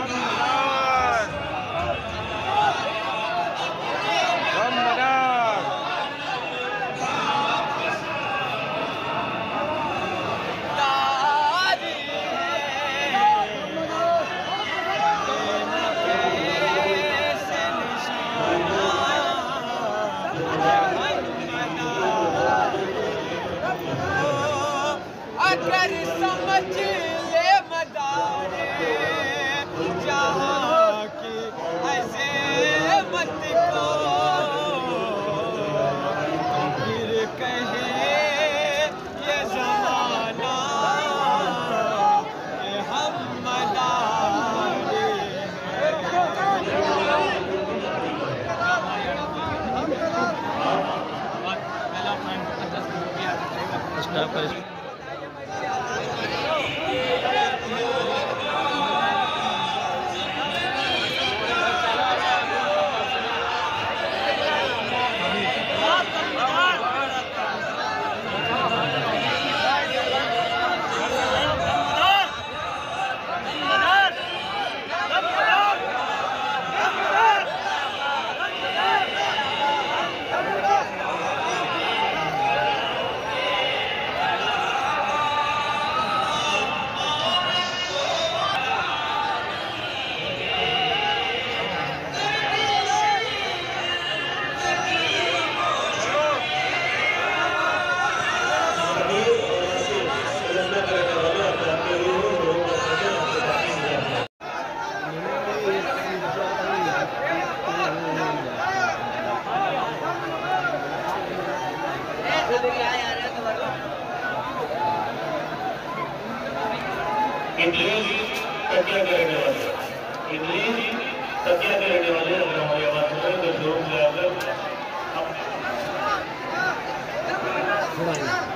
अगर समझ ले मदारे जहाँ की अज़ीमत को, फिर कहे ये ज़माना कि हम मदारे हैं। इंग्लिश सत्याग्रह करने वाले अगर हमारी आवाज सुन रहे तो जरूर